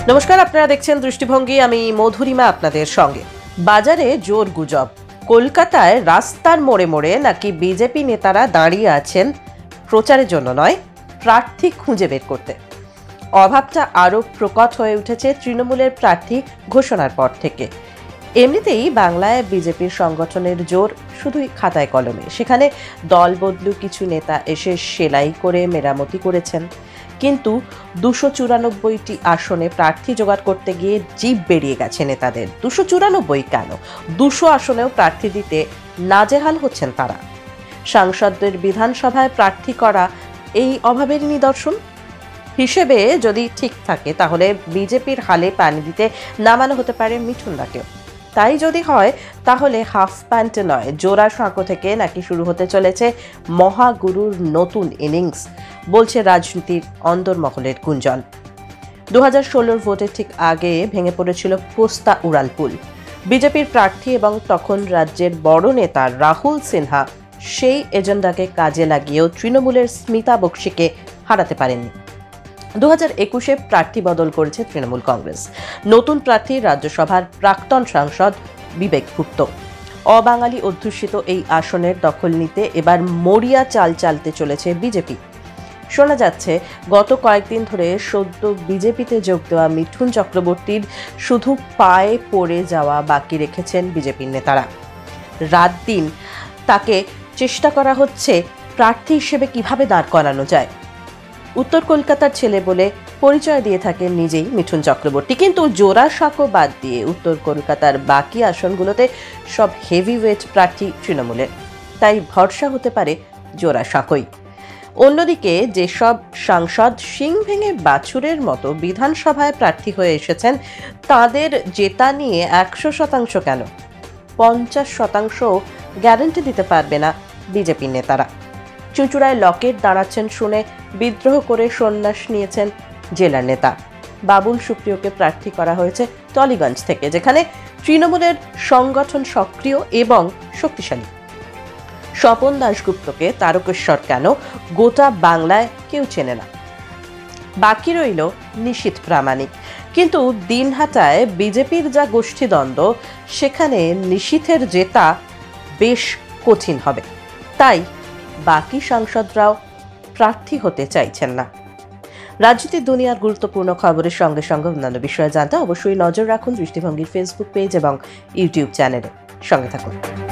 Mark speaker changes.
Speaker 1: নমস্কার, আপনারা দেখছেন দৃষ্টিভঙ্গি। আমি মধুরিমা আপনাদের সঙ্গে। বাজারে জোর গুজব, কলকাতায় রাস্তার মোড়ে মোড়ে নাকি বিজেপি নেতারা দাঁড়িয়ে আছেন প্রচারের জন্য নয়, প্রার্থী খুঁজে বের করতে। অভাবটা আরও প্রকট হয়ে উঠেছে তৃণমূলের প্রার্থী ঘোষণার পর থেকে। এমনিতেই বাংলায় বিজেপির সংগঠনের জোর শুধুই খাতায় কলমে। সেখানে দল বদলু কিছু নেতা এসে সেলাই করে মেরামতি করেছেন, কিন্তু 294টি আসনে প্রার্থী জোগাড় করতে গিয়ে জিভ বেরিয়ে গেছে নেতাদের। 294 কেন, 200 আসনেও প্রার্থী দিতে নাজেহাল হচ্ছেন তারা। সাংসদদের বিধানসভায় প্রার্থী করা এই অভাবের নিদর্শন হিসেবে যদি ঠিক থাকে, তাহলে বিজেপির হালে পানি দিতে নামানো হতে পারে মিঠুনদাকেও। তাই যদি হয়, তাহলে হাফ প্যান্ট নয়, জোড়া সাঁকো থেকে নাকি শুরু হতে চলেছে মহাগুরুর নতুন ইনিংস, বলছে রাজনীতির অন্দরমহলের গুঞ্জন। 2016 ভোটের ঠিক আগে ভেঙে পড়েছিল পোস্তা উড়ালপুল। বিজেপির প্রার্থী এবং তখন রাজ্যের বড় নেতা রাহুল সিনহা সেই এজেন্ডাকে কাজে লাগিয়েও তৃণমূলের স্মিতা বক্সিকে হারাতে পারেননি। 2021 প্রার্থী বদল করেছে তৃণমূল কংগ্রেস। নতুন প্রার্থী রাজ্যসভার প্রাক্তন সাংসদ বিবেক ভুট্ট। অবাঙালি অধ্যুষিত এই আসনের দখল নিতে এবার মরিয়া চাল চালতে চলেছে বিজেপি। শোনা যাচ্ছে, গত কয়েকদিন ধরে সদ্য বিজেপিতে যোগ দেওয়া মিঠুন চক্রবর্তীর শুধু পায়ে পড়ে যাওয়া বাকি রেখেছেন বিজেপির নেতারা। রাত দিন তাকে চেষ্টা করা হচ্ছে প্রার্থী হিসেবে কিভাবে দাঁড় করানো যায়। উত্তর কলকাতার ছেলে বলে পরিচয় দিয়ে থাকেন নিজেই মিঠুন চক্রবর্তী, কিন্তু জোড়া সাঁকো বাদ দিয়ে উত্তর কলকাতার বাকি আসনগুলোতে সব হেভিওয়েট প্রার্থী তৃণমূলের। তাই ভরসা হতে পারে জোড়া সাঁকোই। অন্যদিকে যেসব সাংসদ শিং ভেঙে বাছুরের মতো বিধানসভায় প্রার্থী হয়ে এসেছেন, তাদের জেতা নিয়ে 100% কেন, 50% গ্যারান্টি দিতে পারবে না বিজেপি নেতারা। চুঁচুড়ায় লকেট দাঁড়াচ্ছেন শুনে বিদ্রোহ করে সন্ন্যাস নিয়েছেন জেলার নেতা। বাবুল সুপ্রিয়কে প্রার্থী করা হয়েছে টলিগঞ্জ থেকে, যেখানে তৃণমূলের সংগঠন সক্রিয় এবং শক্তিশালী। স্বপন দাশগুপ্তকে তারকেশ্বর কেন গোটা বাংলায় কেউ চেনে না। বাকি রইল নিশীথ প্রামাণিক, কিন্তু দিনহাটায় বিজেপির যা গোষ্ঠীদ্বন্দ্ব, সেখানে নিশীথের জেতা বেশ কঠিন হবে। তাই বাকি সাংসদরাও প্রার্থী হতে চাইছেন না। রাজনীতির দুনিয়ার গুরুত্বপূর্ণ খবরের সঙ্গে সঙ্গে অন্যান্য বিষয়ে জানতে অবশ্যই নজর রাখুন দৃষ্টিভঙ্গির ফেসবুক পেজ এবং ইউটিউব চ্যানেলে। সঙ্গে থাকুন।